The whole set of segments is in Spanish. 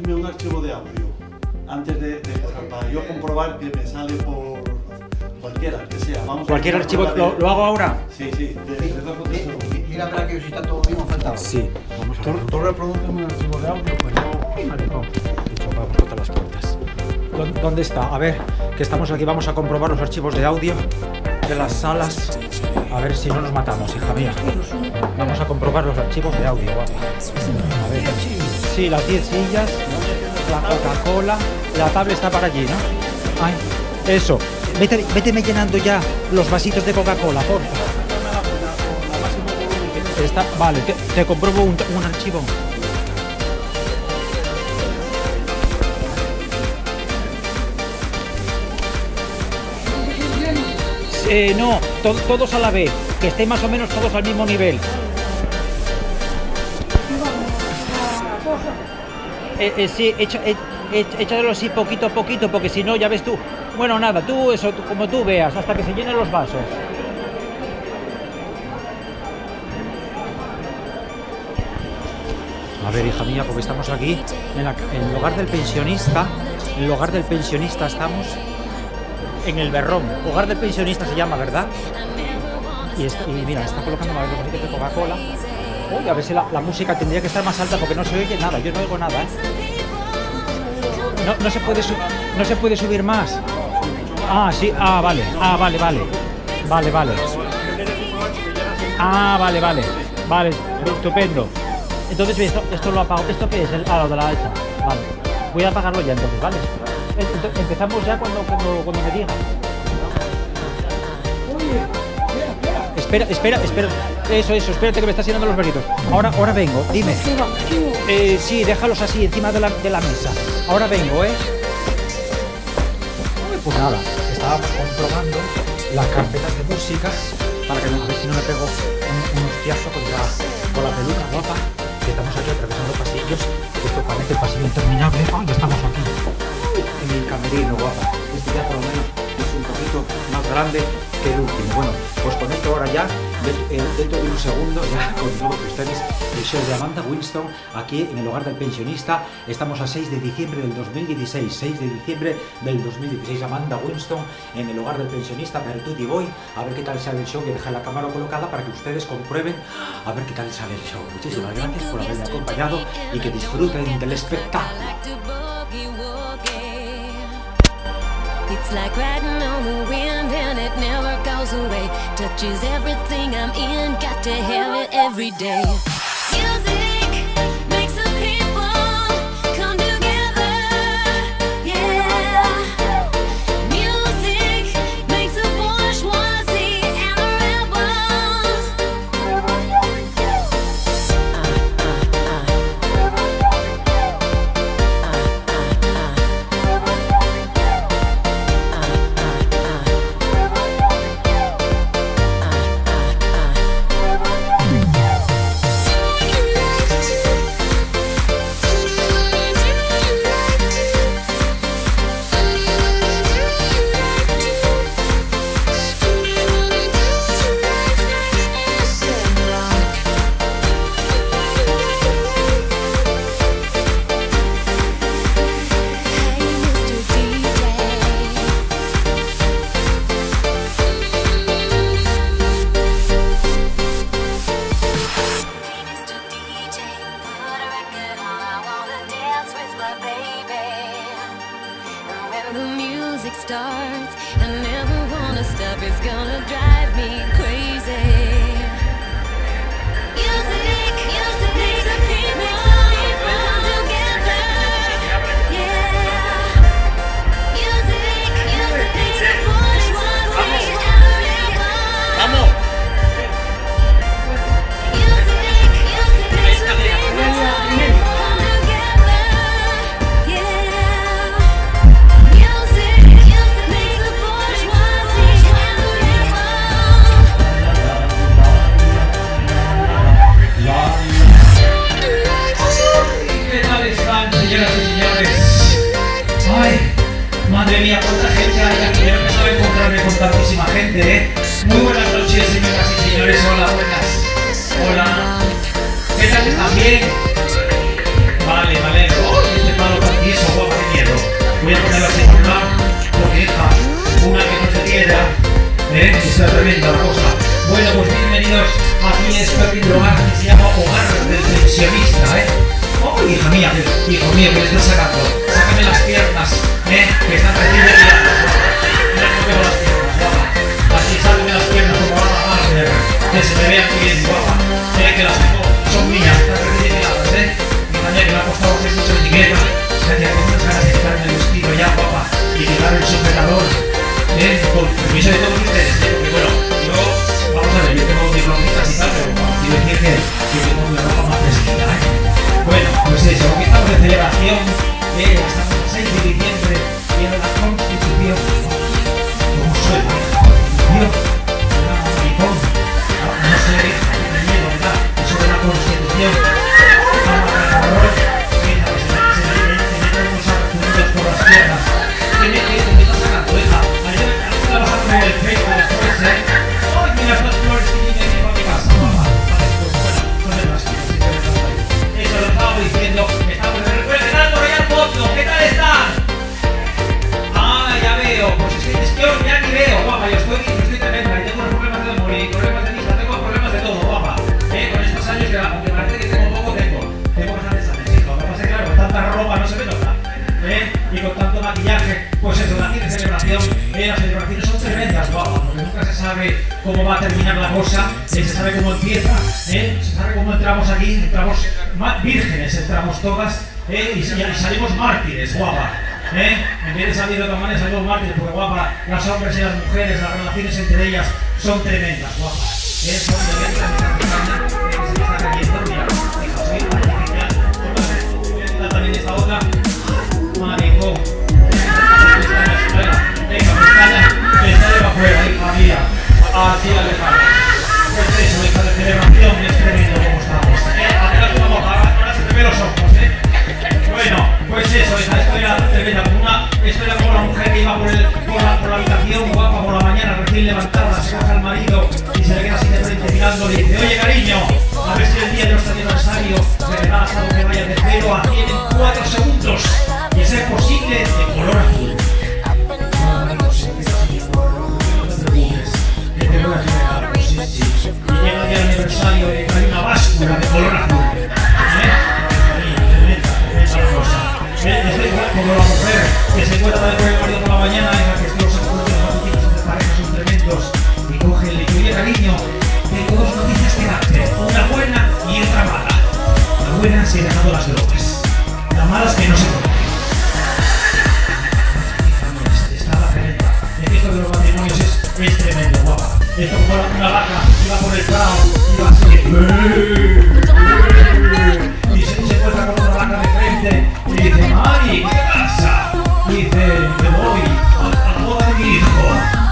abrirme un archivo de audio antes para yo comprobar que me sale por cualquiera, que sea. Vamos ¿Cualquier archivo lo hago ahora? Sí, de 2 o 3 segundos. Mira para que si está todo bien faltado. Sí, vamos a ver. Tú reproduces un archivo de audio, pues no. Vale, no. Dicho, vamos a cortar las puertas. ¿Dónde está? A ver, que estamos aquí, vamos a comprobar los archivos de audio de las salas. A ver si no nos matamos, hija mía. Vamos a comprobar los archivos de audio, guapa. A ver. Sí, las 10 sillas, la Coca-Cola, la tablet está para allí, ¿no? Ay, eso. Véteme llenando ya los vasitos de Coca-Cola, porfa. Vale, te compruebo un archivo. No, todos a la vez, que estén más o menos todos al mismo nivel. Sí, échalo así poquito a poquito, porque si no, ya ves tú. Bueno, nada, tú como tú veas, hasta que se llenen los vasos. A ver, hija mía, porque estamos aquí en el hogar del pensionista. En el hogar del pensionista estamos en el Berrón. Hogar del pensionista se llama, ¿verdad? Y mira, está colocando los vasitos de Coca-Cola. Uy, a ver si la música tendría que estar más alta porque no se oye nada. Yo no oigo nada, ¿eh? No se puede subir más. Ah, sí. Ah, vale. Ah, vale. Ah, vale. Estupendo. Entonces, esto lo apago. ¿Esto qué es? Lo de la hecha. Vale. Voy a apagarlo ya entonces, ¿vale? Empezamos ya cuando me digas. Espera. Eso, espérate que me estás llenando los verditos. Ahora vengo, dime. Sí, déjalos así, encima de la mesa. Ahora vengo, ¿eh? Pues nada, estábamos comprobando las carpetas de música para que a ver si no me pego un hostiazo con la peluca guapa. Que estamos aquí atravesando pasillos. Esto parece el pasillo interminable. ¡Ay, ya estamos aquí! En el camerino, guapa. Este ya por lo menos es un poquito más grande que el último. Bueno, pues con esto ahora ya, dentro de un segundo, ya con todos ustedes, el show de Amanda Winston, aquí en el hogar del pensionista. Estamos a 6 de diciembre del 2016. 6 de diciembre del 2016. Amanda Winston en el hogar del pensionista. Per tutti voi. A ver qué tal sale el show. Voy a dejar la cámara colocada para que ustedes comprueben a ver qué tal sale el show. Muchísimas gracias por haberme acompañado y que disfruten del espectáculo. It's like riding on the wind and it never goes away. Touches everything I'm in, got to have it every day. Music makes the people come together, yeah. Music makes the bourgeoisie and the rebels. Starts, I never wanna stop, it's gonna drive me crazy. Music makes the people come together, yeah. Music makes the bourgeoisie and the rebels. ¡Vamos! Music makes the people come together, yeah. Music makes the bourgeoisie and the rebels. ¿Qué tal están, señoras y señores? Ay, madre mía, cuánta gente hay aquí. Yo no pensaba encontrarme con tantísima gente, ¿eh? Muy buenas noches, señoras y señores. Hola, buenas. Hola. ¿Qué tal? ¿Están bien? Vale, me alegro. Este palo está tremenda la cosa. Bueno, pues bienvenidos aquí a este lindo hogar que se llama Hogar del Pensionista, Oh, hija mía, hijo mío, que me estás sacando. Sácame las piernas, que están recién tiradas. Mira cómo tengo las piernas, guapa. Así, sácame las piernas como van a hacer. Que se me vean bien, guapa. Que las tengo, son mías, están recién tiradas, Hija mía, que me ha costado hacer mucho etiqueta. Gracias, tengo unas ganas de quitarme el vestido ya, guapa. Y quitar el sujetador. Con permiso de todos ustedes, porque bueno, yo, vamos a ver, yo tengo mis ropitas y tal, pero quiero decir que tengo mi ropa más fresquita, Bueno, pues eso, aquí estamos de celebración, estamos el 6 de diciembre, y en la Constitución, ¿cómo soy? Constitución, no sé, me miedo, ¿verdad? Eso de la Constitución, por las piernas, que me está sacando, hija. La vas a poner el pecho después, ¡ay, mira estas flores que vienen aquí para mi casa, mamá! Bueno, no las quiero, eso lo estaba diciendo, estamos recuperando Royal Foto, ¿qué tal están? Ah, ya veo, pues es que yo ya ni veo, guapa, yo estoy tremenda y tengo problemas de memoria, problemas de vista, tengo problemas de todo, guapa. Con estos años que aunque parece que tengo poco, tengo bastantes años, hija. Lo que pasa es que claro, con tanta ropa no se me nota. Y con tanto maquillaje, pues eso, la celebración, las celebraciones son tremendas, guapa, porque nunca se sabe cómo va a terminar la cosa, se sabe cómo empieza, se sabe cómo entramos aquí, entramos vírgenes, entramos todas, y salimos mártires, guapa, en vez de salir de otra manera salimos mártires, porque guapa, los hombres y las mujeres, las relaciones entre ellas son tremendas, guapa, son tremendas, que se me está cayendo, mira, soy artificial, también esta otra. Marico, venga, pestaña para afuera, hija mía. Así la dejamos. Pues eso, hija de celebración, es tremendo como estamos. Adelante una boca, ahora se te ven los ojos, Bueno, pues eso, esa historia tremenda. Esto era como la mujer que iba por la habitación, guapa, por la mañana, recién levantada, se coge al marido y se le queda así de frente mirándole y dice: oye, cariño, a ver si el día de nuestro aniversario me regalas algo que vaya de 0 a 100 en 4 segundos. Y a ser posible de color azul. Y llega el día del aniversario y hay una báscula de color azul. Tremenda cosa. Es igual como la mujer que se encuentra después del marido por la mañana en la que los encuentros matutinos entre parejas son tremendos y coge el líquido. Oye, cariño, tengo dos noticias que darte. Una buena y otra mala. La buena es que he dejado las drogas. La mala es que no se puede. Esto de los matrimonios es tremendo, guapa. Esto como una vaca iba por el prado y va así y se encuentra con otra vaca de frente y dice: Mari, ¿qué pasa? Y dice: me voy a la boda de mi hijo.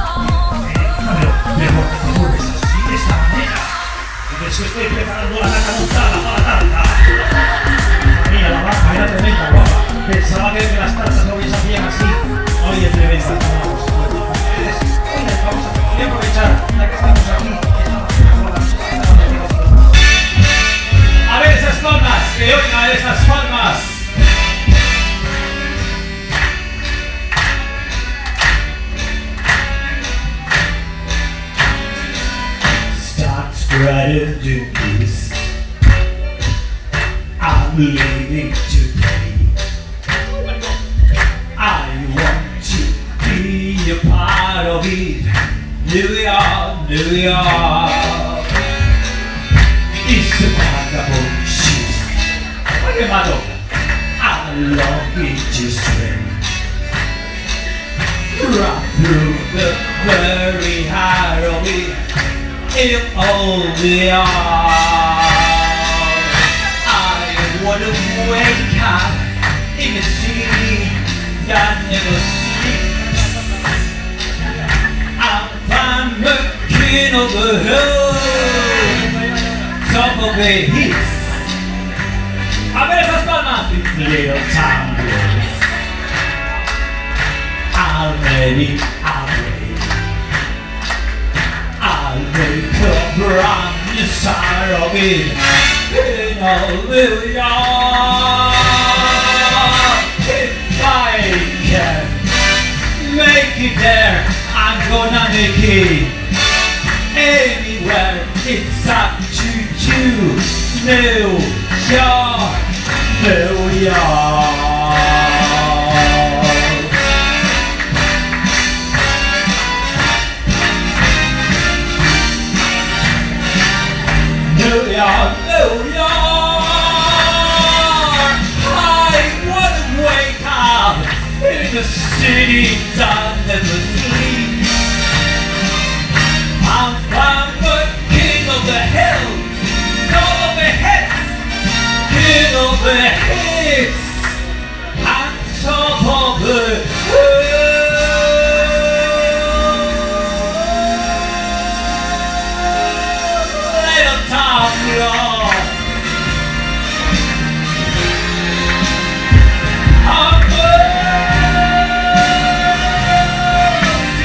Pero ¿por qué te mueves así, de esta manera? Porque es que estoy preparando la vaca montada para la tarta. Mira, la vaca era tremenda, guapa. Pensaba que las tartas no se hacían así. Oye, tremenda. Voy a aprovechar, ya que estamos aquí. A ver esas palmas, que oigan esas palmas. Start spreading the peace. I'm leaving today. I want to be a part of it. New York, New York. It's a wonderful shoes. Oye, Madonna, I love it to swim. Run through the very heart of it. In all the yard. I wanna wake up in a city that never sleeps. I'm the king of the hill, top of the hills. A ver esas palmas. Little town boys. I'm ready. I'll make a brand new side of it. In all New York. If I can make it there, I'm gonna make it. New York. New York, New York. I wanna wake up in the city that never sleeps. I'm from the king of the hill, soul of the hits, king of the hits, on top of the hill. Little Tom York. I'm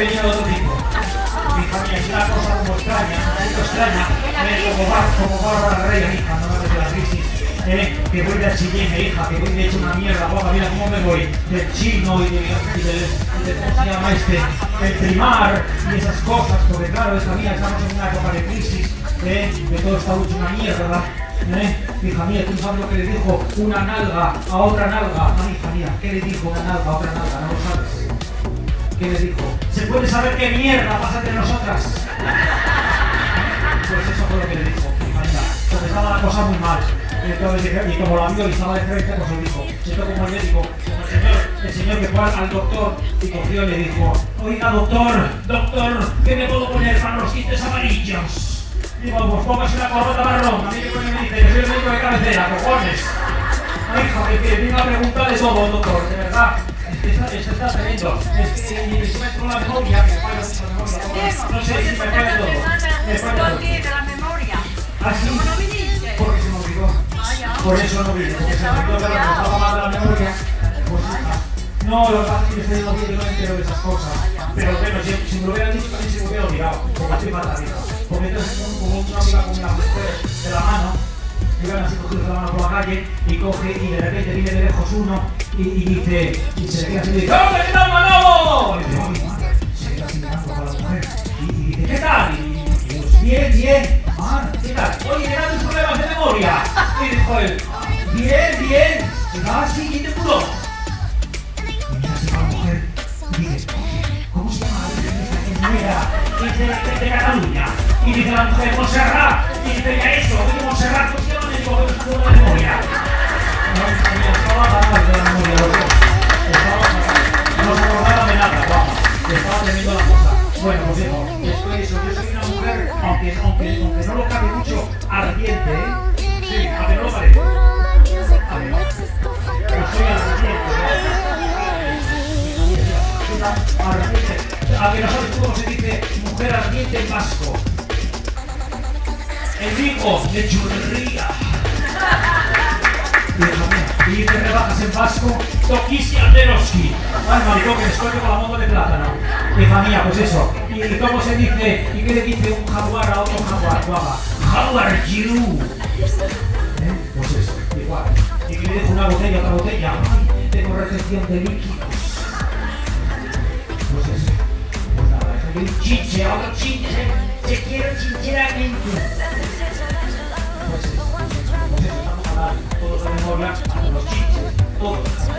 viene de otro tipo. Hija mía, es una cosa como extraña, como Bárbara Rey, hija, no me de la crisis. Que voy de chilene, hija, que voy de hecho una mierda, guapa, mira cómo me voy, del chino y del ¿cómo se llama este? Del primar y esas cosas, porque claro, hija mía, estamos en una época de crisis, que todo está hecho una mierda, hija mía, tú sabes lo que le dijo una nalga a otra nalga, hija mía, ¿qué le dijo una nalga a otra nalga? No lo sabes. ¿Qué le dijo? ¿Se puede saber qué mierda pasa entre nosotras? Pues eso fue lo que le dijo, hija mía, porque estaba la cosa muy mal. Entonces, y como la vio y estaba de frente, pues le dijo, siento como el médico, como el señor que fue al doctor y cogió y le dijo, oiga doctor, ¿qué me puedo poner para los dientes amarillos? Digo, pues póngase una corbata marrón, a mí que me dice, yo soy el médico de cabecera, cojones. Hija, que viene a preguntar de todo, doctor, de verdad. Se está tremendo. Es que si me con la memoria, me falla mucho la memoria. No sé si me falla todo. Me falla todo. de la memoria. ¿Ah, sí? ¿Cómo no viniste? Porque se me olvidó. Por eso no vine, porque se me olvidó que estaba mal de la memoria. Pues no, lo que pasa es que yo no me entero de esas cosas. Pero bueno, si me lo hubieran dicho también se me hubiera olvidado. Porque estoy mal arriba. Porque entonces como una amiga con una mujer de la mano, iban así cogidos de la mano por la calle y coge y de repente viene de lejos uno y dice, y se le queda así y dice, ¡oh, qué tal, Manolo! Y dice, ¡ay, madre! Se queda así mirando para la mujer y dice, ¿qué tal? Y yo, bien. Ah, ¿qué tal? Oye, ¿qué tal tus problemas de memoria? Y dijo él, bien. Y va así, ¿quién te curó? Y mira así para la mujer y dice, ¿cómo se llama la enfermera? De Cataluña. Y dice la mujer, Montserrat. Y dice, ya eso, oye, Montserrat, ¿cómo se llama el médico que nos curó de memoria? Estaba fatal de la memoria, no se acordaba de nada, vamos. Estaba teniendo la cosa. Bueno, pues digo, yo soy una mujer, aunque no lo cabe mucho, ardiente, Sí, aunque no lo parece. Yo soy ardiente. A que no sabes tú cómo se dice mujer ardiente en vasco. En Vigo, de churrería. Y te rebajas en vasco, Tokisi Alderoski. Ay, maricón, que descuento con la moto de plátano. Hija mía, pues eso. ¿Y cómo se dice? ¿Y qué le dice un jaguar a otro jaguar, guapa? How are you? Pues eso, igual. ¿Y qué le dice una botella a otra botella? Ay, tengo retención de líquidos. Pues eso. Pues nada, es un chinche a otro chinche. Te quiero chincheramente. Pues eso. Todos de memoria, hasta los chinches, todos.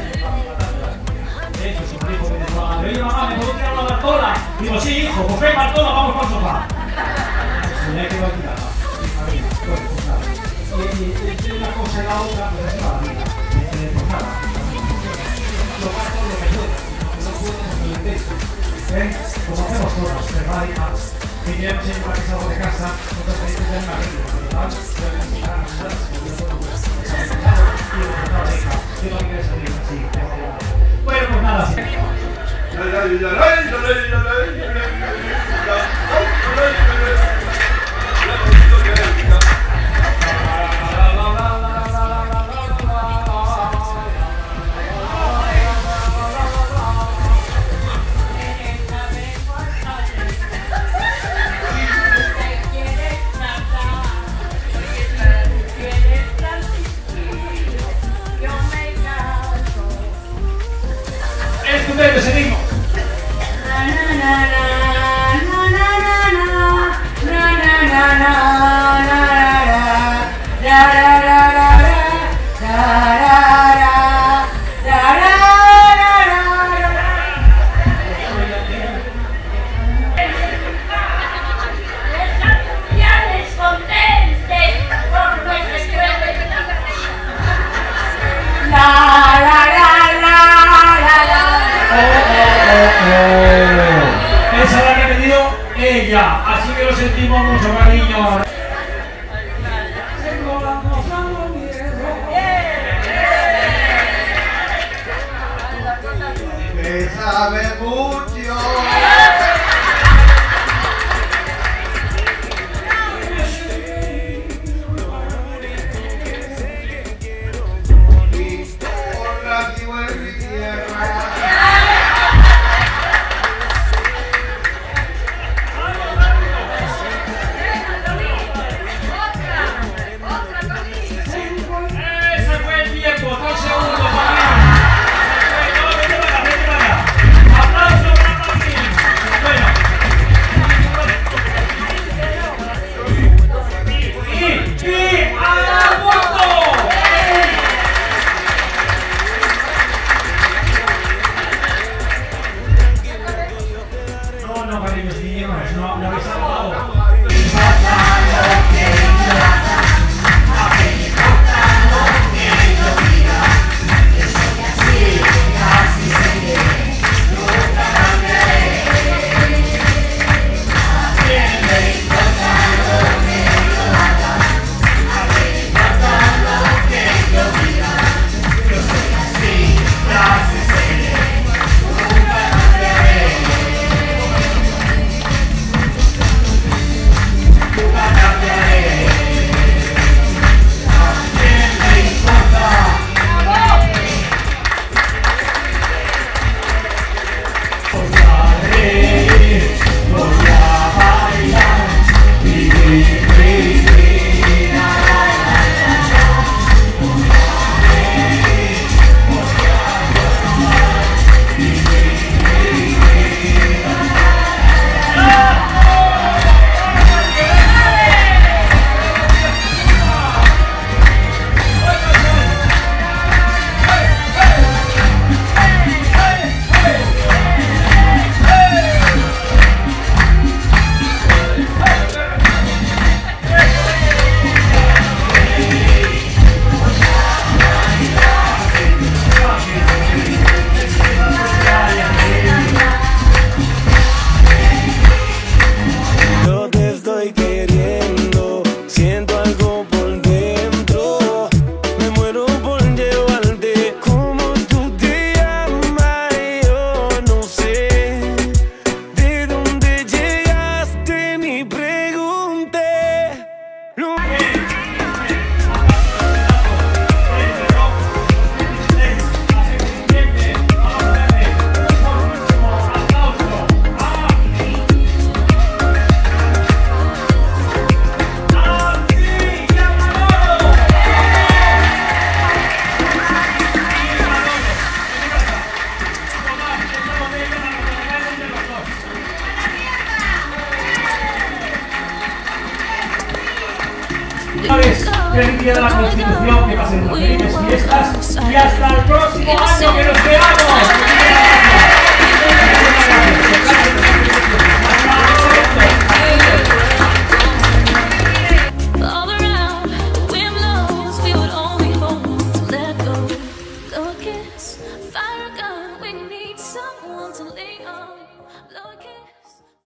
Eso es un hijo que me dijo la madre. Oye, mamá, ¿me puedo tirar una Bartola? Digo, sí, hijo, pues ven, Bartola, vamos para el sofá. Se me quedó tirada. Bueno, pues nada. Y una cosa y la otra, pues así va la vida. Pues nada. Lo gasto lo que pueda. No puedo con el texto. Como hacemos todos, ¿verdad, hija? Que queremos ir para que salgo de casa, nosotros tenemos que tener una regla, ¿verdad? Bueno, pues nada, sí. Estupendo, seguimos. Esa la ha repetido ella, así que lo sentimos mucho, cariño. Que sabe mucho. feliz día de la Constitución, que pasen unas felices fiestas y hasta el próximo año, que nos veamos.